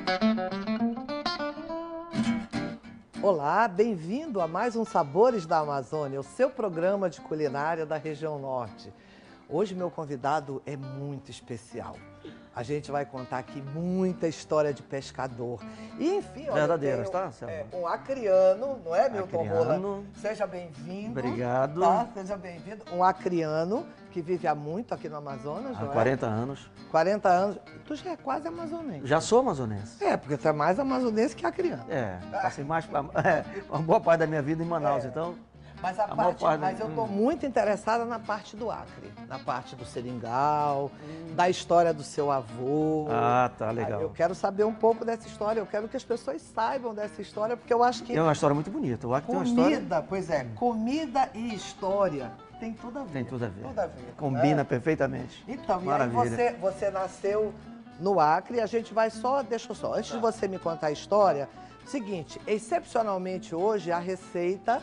Olá, bem-vindo a mais um Sabores da Amazônia, o seu programa de culinária da região norte. Hoje meu convidado é muito especial. A gente vai contar aqui muita história de pescador. E enfim, olha, verdadeiras, tá, Selma? um acriano, não é, Milton Rola? Acriano. Seja bem-vindo. Obrigado. Tá? Seja bem-vindo. Um acriano que vive há muito aqui no Amazonas, Há não é? 40 anos. 40 anos. Tu já é quase amazonense. Já sou amazonense. É, porque tu é mais amazonense que acriano. É, passei mais uma boa parte da minha vida em Manaus, então... Mas, eu estou muito interessada na parte do Acre, na parte do seringal, da história do seu avô. Ah, tá, legal. Eu quero saber um pouco dessa história, eu quero que as pessoas saibam dessa história, porque eu acho que... É uma história muito bonita. O Acre tem uma história... Comida, pois é, comida e história tem tudo a ver. Tem tudo a ver. Tudo a ver. Combina perfeitamente. Então, Maravilha. e aí você nasceu no Acre, a gente vai só, deixa eu só, antes de você me contar a história, seguinte, excepcionalmente hoje a receita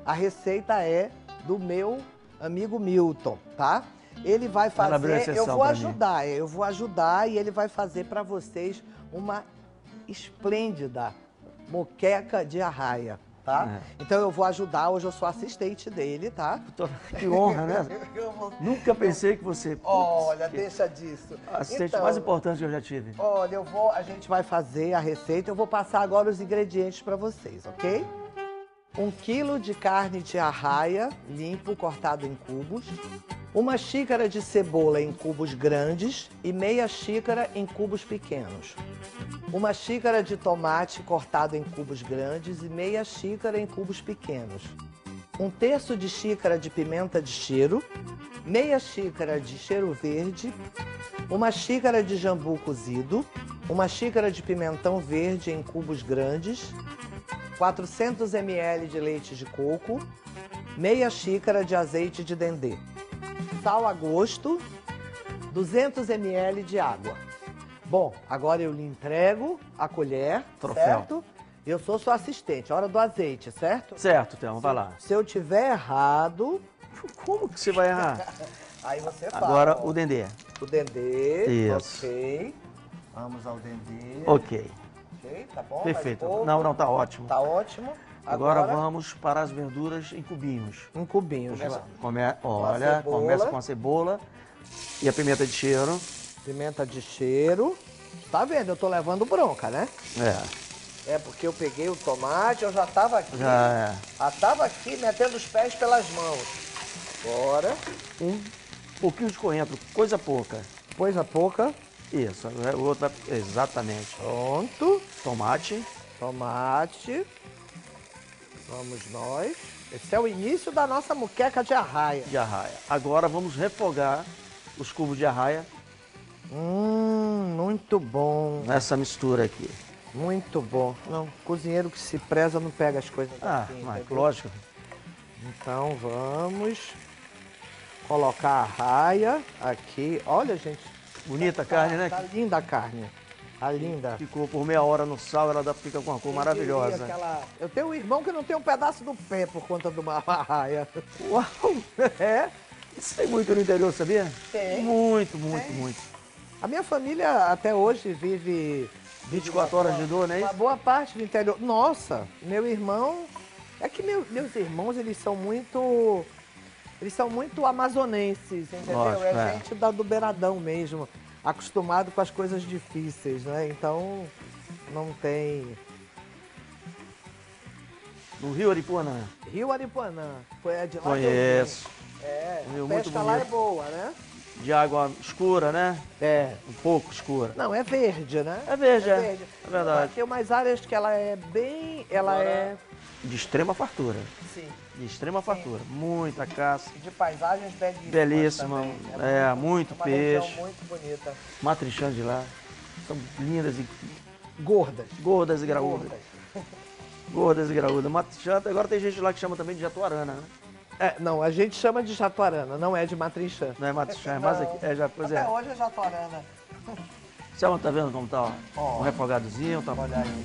é do meu amigo Milton, tá? Ele vai fazer, eu vou ajudar e ele vai fazer para vocês uma esplêndida moqueca de arraia, tá? É. Então eu vou ajudar, hoje eu sou assistente dele, tá? Que honra, né? Nunca pensei que você... Olha, deixa disso. Assistente mais importante que eu já tive. Olha, a gente vai fazer a receita, eu vou passar agora os ingredientes para vocês, ok? 1 quilo de carne de arraia, limpo, cortado em cubos. 1 xícara de cebola em cubos grandes e meia xícara em cubos pequenos. 1 xícara de tomate cortado em cubos grandes e meia xícara em cubos pequenos. 1/3 de xícara de pimenta de cheiro, meia xícara de cheiro verde, 1 xícara de jambu cozido, 1 xícara de pimentão verde em cubos grandes, 400 ml de leite de coco, meia xícara de azeite de dendê, sal a gosto, 200 ml de água. Bom, agora eu lhe entrego a colher, troféu, certo? Eu sou sua assistente, hora do azeite, certo? Certo, Thelma, vai lá. Se eu tiver errado... Como que você vai errar? Aí você fala. Agora o dendê. O dendê, isso. Ok. Vamos ao dendê. Ok. Tá bom? Perfeito. Não, tá ótimo. Tá ótimo. Agora vamos para as verduras em cubinhos. Em cubinhos, começa com a cebola e a pimenta de cheiro. Pimenta de cheiro. Tá vendo? Eu tô levando bronca, né? É. É porque eu peguei o tomate, eu já tava aqui. Já tava aqui metendo os pés pelas mãos. Agora. Um pouquinho de coentro, coisa pouca. Coisa pouca. Isso, o outro vai... Exatamente. Pronto. Tomate. Vamos nós. Esse é o início da nossa moqueca de arraia. Agora vamos refogar os cubos de arraia. Muito bom. Nessa mistura aqui. Muito bom. Não, cozinheiro que se preza não pega as coisas assim. Mas lógico. Então vamos colocar a arraia aqui. Olha, gente. Bonita a carne, né? Tá linda a carne. Tá linda. Ficou por meia hora no sal, ela fica com uma cor maravilhosa. Eu tenho um irmão que não tem um pedaço do pé por conta de uma arraia. Uau! É? Isso tem muito no interior, sabia? Tem. Muito. A minha família até hoje vive 24 horas de dor, né? Uma boa parte do interior. Nossa, meu irmão... É que meus irmãos, eles são muito amazonenses, entendeu? Lógico, é gente do beiradão mesmo, acostumado com as coisas difíceis, né? Então, não tem... No Rio Aripuanã. Rio Aripuanã. É de lá. Conheço. A pesca lá é boa, né? De água escura, né? É. Um pouco escura. Não, é verde, né? É verde. É verdade. Tem umas áreas que ela é bem... é... De extrema fartura. Sim. De extrema fartura. Muita caça. De paisagens belíssimas. Belíssima. Muito uma peixe. Região muito bonita. Matrichãs de lá. São lindas e... Gordas. Gordas e graúdas. Gordas e graúdas. Matrichã, agora tem gente lá que chama também de jatuarana, né? Não, a gente chama de jatuarana, não é de matrichã. Não é matrichã, é mais aqui. Até hoje é jatuarana. Selma, tá vendo como tá? Ó, um refogadozinho, tá? Olha aí.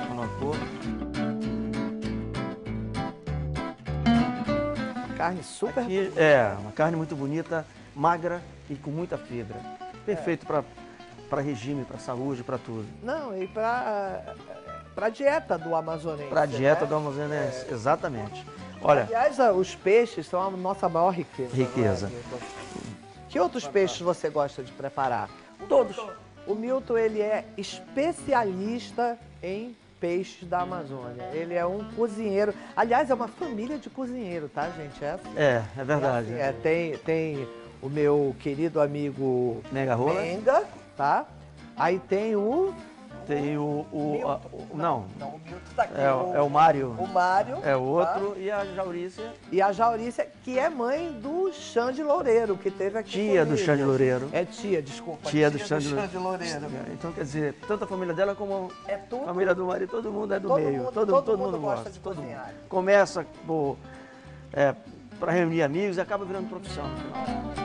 Carne super bonita. Uma carne muito bonita, magra e com muita fibra. Perfeito para para regime, para saúde, para tudo. Não, e para dieta do amazonense. Para a dieta, né? do amazonense, exatamente. Olha, aliás, os peixes são a nossa maior riqueza. Riqueza. Não é? Que outros peixes você gosta de preparar? todos. O Milton, ele é especialista em peixes da Amazônia. Ele é um cozinheiro. Aliás, é uma família de cozinheiro, tá, gente? É assim. É verdade. É assim, tem o meu querido amigo Menga Rola. Menga, tá? Aí tem o... Tem não, Não, o Milton tá aqui. é o Mário. O Mário. É o outro, tá? e a Jaurícia. E a Jaurícia, que é mãe do Xande Loureiro, que teve aqui Tia do comigo. Xande Loureiro. É tia, desculpa. Tia do Xande Loureiro. Então, quer dizer, tanto a família dela como É tudo. a família do marido, todo mundo é do Todo meio. mundo- todo todo mundo mundo gosta de todo mundo. cozinhar. Começa para reunir amigos e acaba virando profissão no final.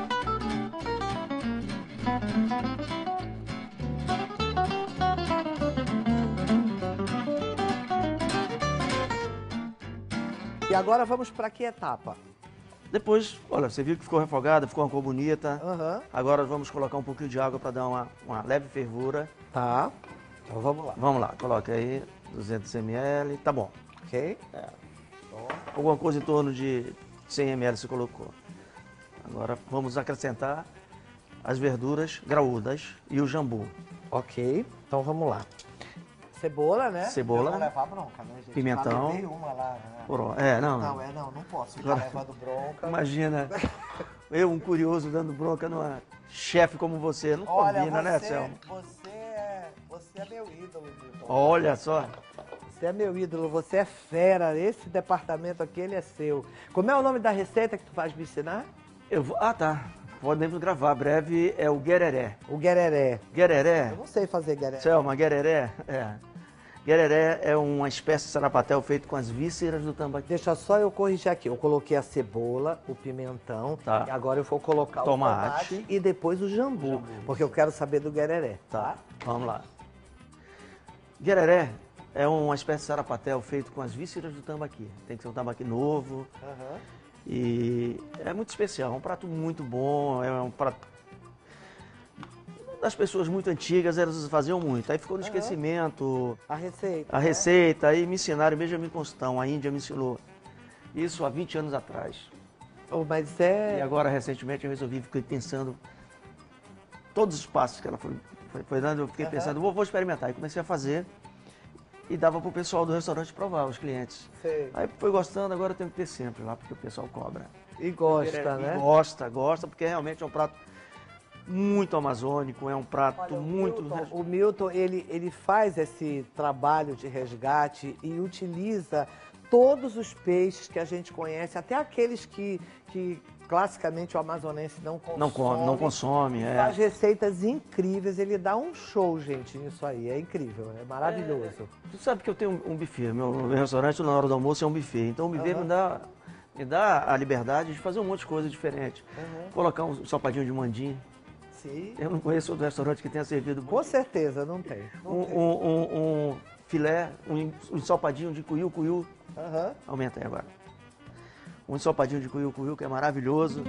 E agora vamos para que etapa? Depois, olha, você viu que ficou refogada, ficou uma cor bonita. Aham. Agora vamos colocar um pouquinho de água para dar uma leve fervura. Tá. Então vamos lá. Vamos lá, coloca aí 200 ml, tá bom. Ok? Alguma coisa em torno de 100 ml você colocou. Agora vamos acrescentar as verduras graúdas e o jambu. Ok. Então vamos lá. Cebola, né? Cebola. Eu vou levar bronca, né, gente? Pimentão. Já levei uma lá, né? Não posso ficar Agora- levando bronca. Imagina, eu, um curioso, dando bronca numa chefe como você. Não Olha, combina, né, Selma? você é meu ídolo, Milton. Olha só. Você é meu ídolo, você é fera. Esse departamento aqui, ele é seu. Como é o nome da receita que tu vais me ensinar? Tá. Podemos gravar. Breve é o guereré. O guereré. Guereré, Eu não sei fazer guereré. Selma, guereré, Guereré é uma espécie de sarapatel feito com as vísceras do tambaqui. Deixa só eu corrigir aqui. Eu coloquei a cebola, o pimentão, Tá. e agora eu vou colocar Tomate. o tomate e depois o jambu, porque eu quero saber do guereré, tá? Vamos lá. Guereré é uma espécie de sarapatel feito com as vísceras do tambaqui. Tem que ser um tambaqui novo Aham. e é muito especial. É um prato muito bom, é um prato... Das pessoas muito antigas, elas faziam muito. Aí ficou no esquecimento A receita. a receita, aí me ensinaram, Benjamin Constant, a Índia me ensinou. Isso há 20 anos atrás. Oh, mas E agora, recentemente, eu resolvi, fiquei pensando, todos os passos que ela foi dando, eu fiquei pensando, vou experimentar. E comecei a fazer e dava para o pessoal do restaurante provar, os clientes. Sei. Aí foi gostando, agora eu tenho que ter sempre lá, porque o pessoal cobra. E gosta, E né? gosta, porque realmente é um prato muito amazônico, é um prato Olha, muito... O Milton, ele faz esse trabalho de resgate e utiliza todos os peixes que a gente conhece, até aqueles que classicamente o amazonense não consome. Não consome, Faz receitas incríveis, ele dá um show, gente, nisso aí. É incrível, é maravilhoso. Tu sabe que eu tenho um buffet, meu restaurante na hora do almoço é um buffet, então o buffet me dá a liberdade de fazer um monte de coisa diferente. Colocar um sopadinho de mandim. Sim. Eu não conheço outro restaurante que tenha servido Com certeza, não tem. um filé, um ensopadinho de cuiu. Aham. Aumenta aí agora. Um ensopadinho de cuiu, que é maravilhoso.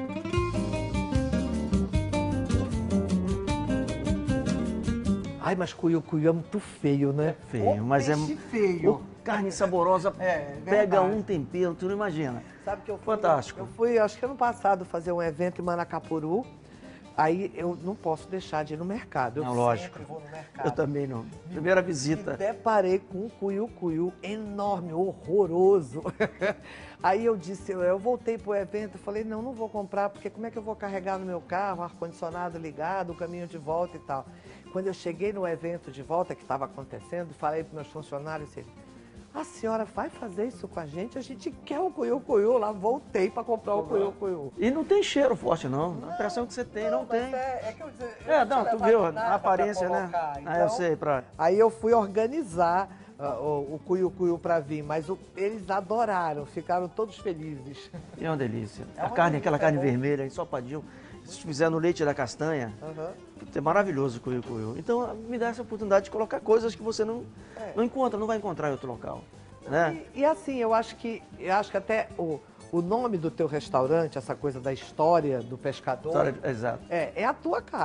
Ai, mas cuiu é muito feio, né? Feio, O mas peixe feio. Carne saborosa, É, pega verdade. um tempero, tu não imagina. Sabe que eu fui, Fantástico. Eu fui, acho que ano passado, fazer um evento em Manacapuru. Aí eu não posso deixar de ir no mercado. Eu Não, lógico. sempre vou no mercado. Eu também não. Primeira Me visita. deparei com um cuiu enorme, horroroso. Aí eu disse, eu voltei pro evento, falei, não vou comprar, porque como é que eu vou carregar no meu carro, ar-condicionado ligado, o caminho de volta e tal. Quando eu cheguei no evento de volta que estava acontecendo, falei para meus funcionários assim, a senhora vai fazer isso com a gente quer o cuiu lá, voltei para comprar o cuiu. E não tem cheiro forte, não. A impressão que você tem, não tem. É que eu Tu viu a aparência, né? Eu sei, Aí eu fui organizar o cuiu para vir, mas eles adoraram, ficaram todos felizes. E é uma delícia. É uma Aquela delícia, carne é bom. vermelha, ensopadinho. Se fizer no leite da castanha, é maravilhoso o cuiu. Então, me dá essa oportunidade de colocar coisas que você não encontra, não vai encontrar em outro local. Né? E assim, eu acho que até o nome do teu restaurante, essa coisa da história do pescador, Exato. é a tua cara.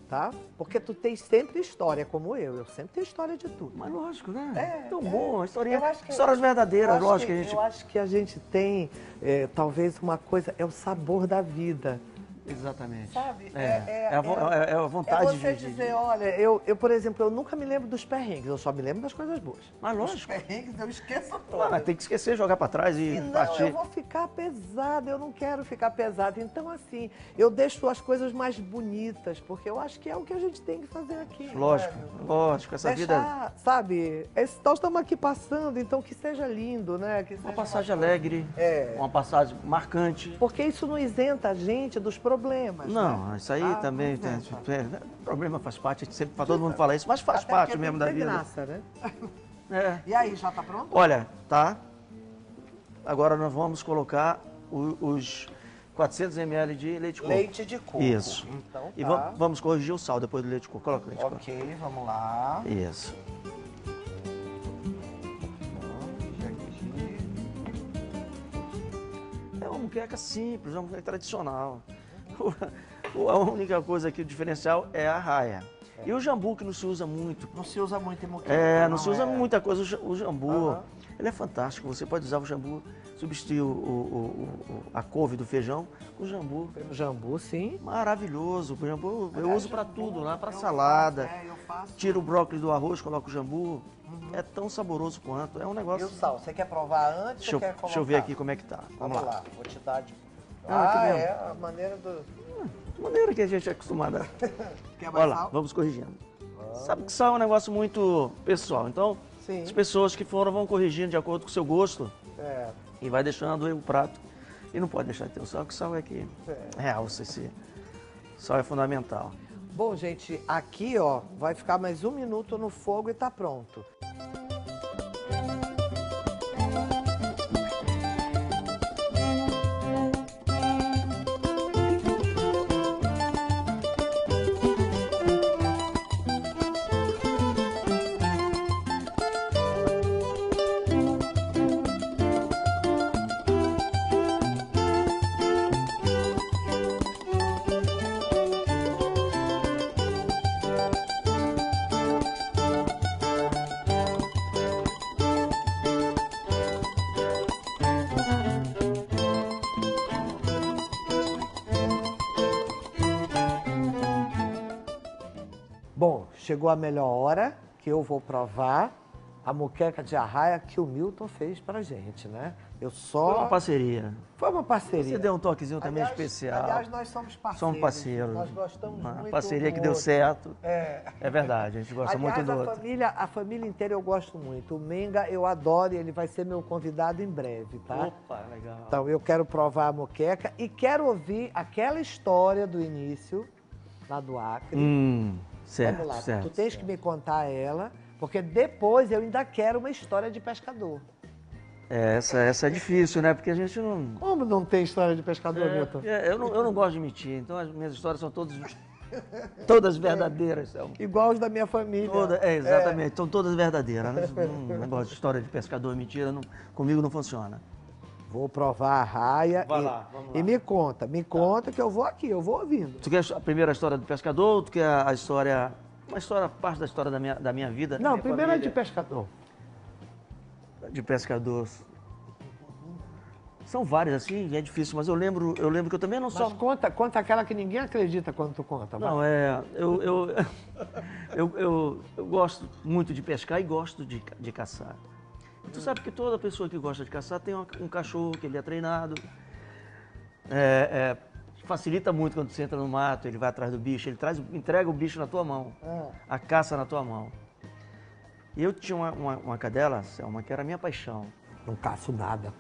tá? Porque tu tens sempre história, como eu sempre tenho história de tudo. Mas lógico, né? É, Tão bom, Eu acho que- histórias verdadeiras, lógico que a gente... Eu acho que a gente tem, talvez, uma coisa, é o sabor da vida. Exatamente. Sabe? É a vontade você dizer, olha, eu, por exemplo, eu nunca me lembro dos perrengues, eu só me lembro das coisas boas. Mas Os lógico. perrengues eu esqueço tudo. Mas tem que esquecer, jogar pra trás e Senão partir. eu vou ficar pesada, eu não quero ficar pesada. Então, assim, eu deixo as coisas mais bonitas, porque eu acho que é o que a gente tem que fazer aqui. Lógico, né? lógico. Essa vida Deixar, sabe, nós estamos aqui passando, então que seja lindo, né? Que é uma seja passagem alegre, uma passagem marcante. Porque isso não isenta a gente dos problemas. Não, né? isso aí também tem. Problema faz parte, a gente sempre todo mundo fala isso, mas faz Até parte porque mesmo tem da que ter vida. graça, né? É. E aí, já tá pronto? Olha, tá. Agora nós vamos colocar os 400 ml de leite de coco. Leite de coco. Isso. Então, E tá. vamos corrigir o sal depois do leite de coco. Coloca o leite de coco. Ok, vamos lá. Isso. É uma moqueca simples, uma moqueca tradicional. A única coisa aqui, o diferencial é a arraia. E o jambu, que não se usa muito. Não se usa muito em moqueca. Não se usa muita coisa. O jambu, Aham. ele é fantástico. Você pode usar o jambu, substituir a couve do feijão com o jambu. O jambu, sim. Maravilhoso. O jambu eu uso para jambu, tudo, lá para eu salada. faço, eu faço. Tiro o brócolis do arroz, coloco o jambu. É tão saboroso quanto. É um E negócio. o sal, você quer provar antes Deixa ou quer colocar? deixa eu ver aqui como é que tá. Vamos lá, vou te dar de... Ah, tá vendo? é a maneira do... Maneira que a gente é acostumada. Quer mais Olha lá, sal? vamos corrigindo. Sabe que sal é um negócio muito pessoal. Então, Sim. as pessoas que foram vão corrigindo de acordo com o seu gosto É. e vai deixando aí o prato. E não pode deixar de ter o sal, que o sal é que realça esse. Sal é fundamental. Bom, gente, aqui, ó, vai ficar mais 1 minuto no fogo e tá pronto. Bom, chegou a melhor hora que eu vou provar a moqueca de arraia que o Milton fez pra gente, né? Eu só... Foi uma parceria. Foi uma parceria. Você deu um toquezinho também Aliás, especial. Aliás, nós somos parceiros. Somos parceiros. Nós gostamos Uma muito parceria um que do deu outro. certo. É. É verdade, a gente gosta Aliás, muito do outro. a família inteira eu gosto muito. O Menga eu adoro e ele vai ser meu convidado em breve, tá? Opa, legal. Então eu quero provar a moqueca e quero ouvir aquela história do início, lá do Acre. Certo, Vamos lá, certo. tu tens que me contar ela, porque depois eu ainda quero uma história de pescador. Essa é difícil, né? Porque a gente não... Como não tem história de pescador, Milton? Eu não gosto de mentir, então as minhas histórias são todas verdadeiras. São. Igual os da minha família. Exatamente, são todas verdadeiras. Não gosto de história de pescador, mentira, comigo não funciona. Vou provar a raia Vai lá, vamos lá. e me conta que eu vou aqui, eu vou ouvindo. Tu quer a primeira história do pescador ou tu quer a história, parte da história da minha vida? da Não, minha primeiro é de família? pescador. De pescador. São várias, assim, é difícil, mas eu lembro que eu também não só... Mas conta aquela que ninguém acredita quando tu conta. vai. Não, eu gosto muito de pescar e gosto de caçar. E tu sabe que toda pessoa que gosta de caçar tem um cachorro que ele é treinado. Facilita muito quando você entra no mato, ele vai atrás do bicho, ele entrega o bicho na tua mão, a caça na tua mão. E eu tinha uma cadela, Selma, que era a minha paixão. Não caço nada.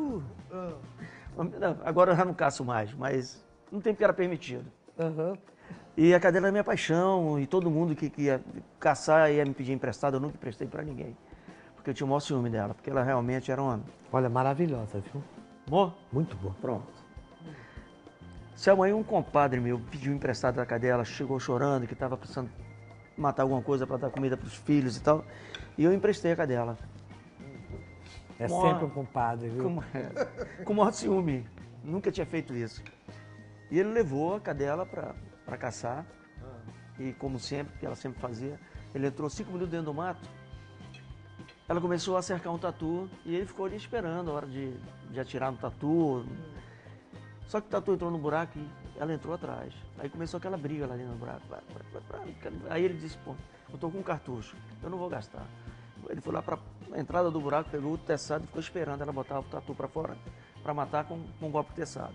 Não, agora eu já não caço mais, mas não tem porque era permitido. Uhum. E a cadela era minha paixão, e todo mundo que ia caçar ia me pedir emprestado, eu nunca emprestei pra ninguém. Porque eu tinha o maior ciúme dela, porque ela realmente era uma... Olha, maravilhosa, viu? Boa? Muito boa. Pronto. Selma, aí um compadre meu pediu emprestado a cadela, chegou chorando, que estava precisando matar alguma coisa para dar comida para os filhos e tal. E eu emprestei a cadela. É Mó- sempre um compadre, viu? Com o maior ciúme. Nunca tinha feito isso. E ele levou a cadela para caçar. e como sempre, que ela sempre fazia, ele entrou 5 minutos dentro do mato, ela começou a cercar um tatu e ele ficou ali esperando a hora de atirar no tatu. Só que o tatu entrou no buraco e ela entrou atrás. Aí começou aquela briga lá dentro do buraco. Aí ele disse, pô, eu tô com um cartucho, eu não vou gastar. Ele foi lá para a entrada do buraco, pegou o teçado e ficou esperando ela botar o tatu para fora, para matar com um golpe de teçado.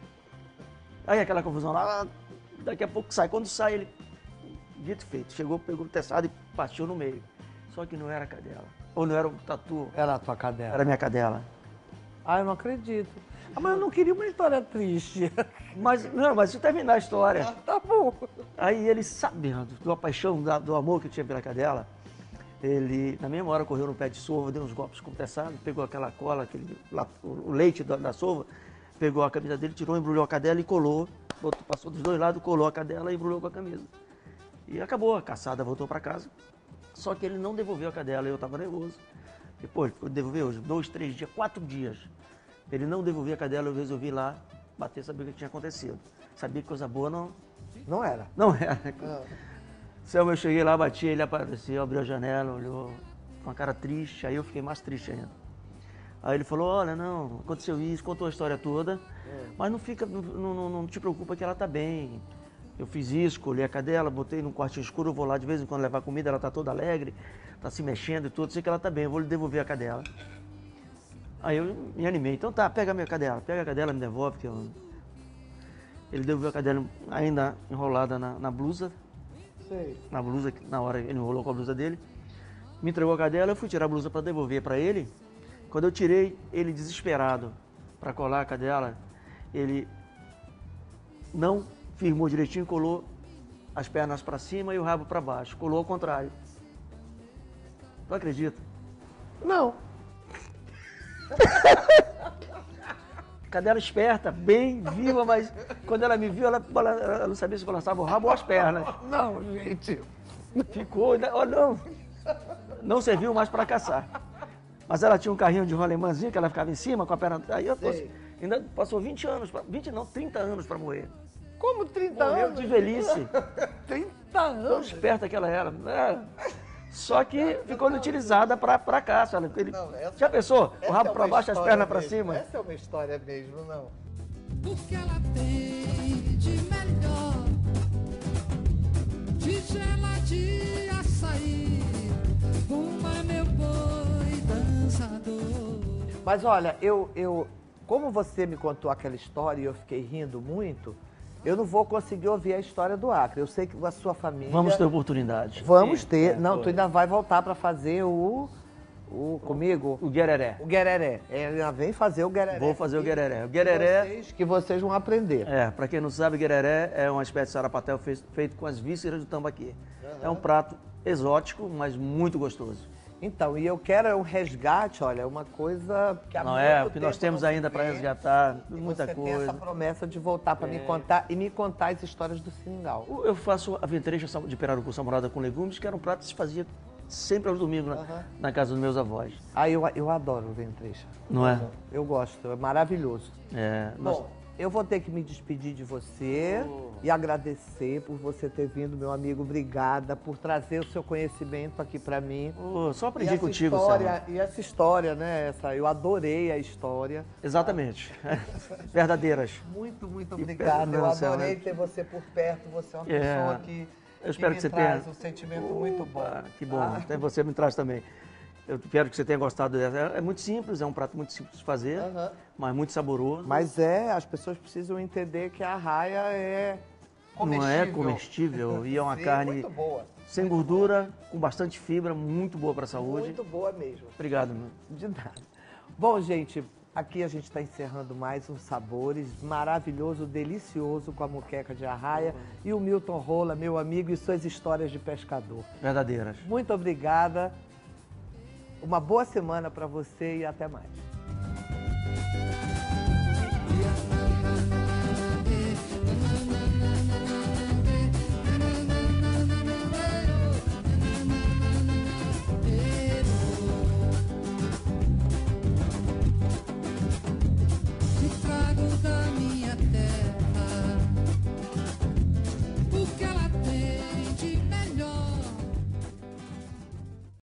Aí aquela confusão lá, daqui a pouco sai. Quando sai, ele, dito e feito, chegou, pegou o teçado e partiu no meio. Só que não era a cadela. Ou não era o tatu. Era a tua cadela. Era a minha cadela. Ah, eu não acredito. Ah, mas eu não queria uma história triste. Mas, não, mas se eu terminar a história. Tá bom. Aí ele, sabendo da paixão, do amor que eu tinha pela cadela, ele, na mesma hora, correu no pé de sova, deu uns golpes com o teçado, pegou aquela cola, o leite da sova, pegou a camisa dele, tirou, embrulhou a cadela e colou. Passou dos dois lados, colou a cadela e embrulhou com a camisa. E acabou, a caçada voltou para casa. Só que ele não devolveu a cadela, eu estava nervoso. Depois, ele ficou de devolver hoje, 2, 3 dias, 4 dias. Ele não devolvia a cadela, eu resolvi ir lá bater, saber o que tinha acontecido. Sabia que coisa boa Não era. não era. Selma, eu cheguei lá, bati, ele apareceu, abriu a janela, olhou com uma cara triste, aí eu fiquei mais triste ainda. Aí ele falou, olha, não, aconteceu isso, contou a história toda, mas não te preocupa que ela está bem. Eu fiz isso, colhei a cadela, botei num quartinho escuro, eu vou lá de vez em quando levar comida, ela está toda alegre, está se mexendo e tudo, sei que ela está bem, eu vou lhe devolver a cadela. Aí eu me animei, então tá, pega a minha cadela, pega a cadela, me devolve. Ele devolveu a cadela ainda enrolada na blusa. Sei. Na blusa, na hora ele enrolou com a blusa dele, me entregou a cadela, eu fui tirar a blusa para devolver para ele. Quando eu tirei, ele desesperado para colar a cadela, ele não firmou direitinho, colou as pernas para cima e o rabo para baixo, colou ao contrário. Tu acredita? Não. Cadela esperta, bem viva, mas quando ela me viu, ela não sabia se balançava o rabo ou as pernas. Não, gente. Ficou, não serviu mais para caçar. Mas ela tinha um carrinho de rolemãzinho que ela ficava em cima com a perna. Aí ainda passou 20 anos, 30 anos para morrer. Como 30 Morreu anos? de velhice. 30 Tão anos. esperta que ela era. Só que ficou inutilizada para caça. Já pensou? O rabo para baixo, as pernas para cima. Essa é uma história mesmo, não. Porque ela tem de melhor, tigela de açaí, fuma meu boi dançador. Mas olha, como você me contou aquela história e eu fiquei rindo muito, eu não vou conseguir ouvir a história do Acre. Eu sei que a sua família... Vamos ter oportunidade. Vamos ter. Não, tu ainda vai voltar para fazer comigo? O guereré. O guereré. Ela vem fazer o guereré. Vou fazer o guereré. O guereré... Que vocês vão aprender. Para quem não sabe, guereré é uma espécie de sarapatel feito com as vísceras do tambaqui. É um prato exótico, mas muito gostoso. Então, e eu quero um resgate, olha, uma coisa que há não muito é, o que nós tempo temos não se ainda para vê, resgatar, e muita você coisa. Tem essa promessa de voltar para me contar as histórias do seringal. Eu faço a ventreja de perarucu samurada com legumes, que era um prato que se fazia sempre aos domingos na casa dos meus avós. Ah, eu adoro o ventreja. Não é? Eu gosto, é maravilhoso. Bom, eu vou ter que me despedir de você e agradecer por você ter vindo, meu amigo. Obrigada por trazer o seu conhecimento aqui para mim. Só aprendi contigo, Selma. E essa história, né? Eu adorei a história. Exatamente. Verdadeiras. Muito, muito obrigado. Eu adorei ter você por perto. Você é uma pessoa que eu espero que você traz tenha um sentimento muito bom. Que bom. Até você me traz também. Eu espero que você tenha gostado dessa. É muito simples, é um prato muito simples de fazer, mas muito saboroso. Mas as pessoas precisam entender que a arraia é comestível. Não é comestível e é uma carne muito boa. Sem gordura, com bastante fibra, muito boa para a saúde. Muito boa mesmo. Obrigado, meu. De nada. Bom, gente, aqui a gente está encerrando mais um Sabores maravilhoso, delicioso com a moqueca de arraia e o Milton Rola, meu amigo, e suas histórias de pescador. Verdadeiras. Muito obrigada. Uma boa semana para você e até mais.